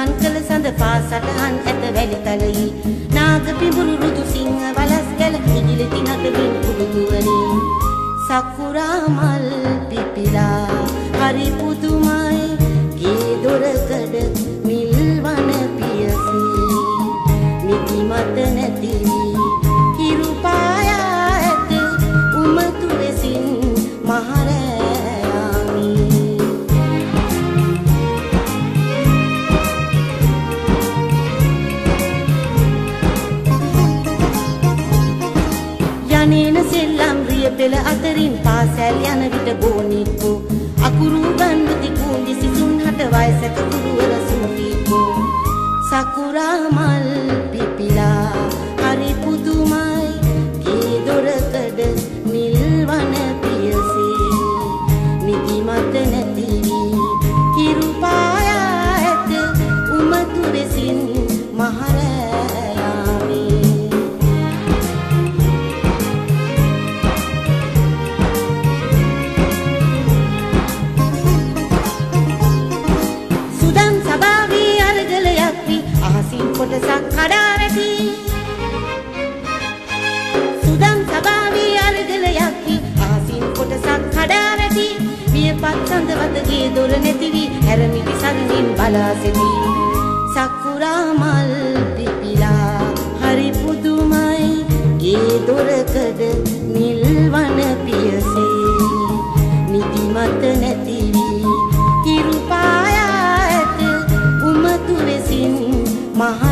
ගමන් කළ සඳ පාසටහන් ඇත වැලි තලයේ නාග පිඹුරු රුදු සිංහ වලස් ගැල ඉගිලති නටමින් පුදුවනේ සකුරා මල් පිපිලා හරි පුදුමයි ගේ දොරකඩ නිල්වන පියසේ නිදි මත නැති හිරු පායා ඇත උමතු වෙසින් මහරෑයාමි යන්නේන සෙල්ලම් රිය පෙළ අතරින් පාසැල් යන විට බෝනික්කෝ අකුරු ගන්වති කුංජි සිසුන් හට වයසක ගුරුවර සුපීකෝ සකුරා මල් පිපිලා හරි පුදුමයි ගේ දොරකඩ නිල්වන පියසේ නිදි මත නැති හිරු පායා ඇත උමතු වෙසින් මහරෑයාමි සුදන් සබාවී අරගලයක් වී අහසින් කොටසක් කඩා වැටි සුදන් සබාවී අරගලයක් වී අහසින් කොටසක් කඩා වැටි වියපත් සඳවතගේ දොර නැති වී හැරමිටි සරණින් බලා සිටි සකුරා මල් පිපිලා හරි පුදුමයි ගේ දොරකඩ නිල්වන පියසේ නිදි මත නැති හිරු පායා ඇත උමතු වෙසින් මහ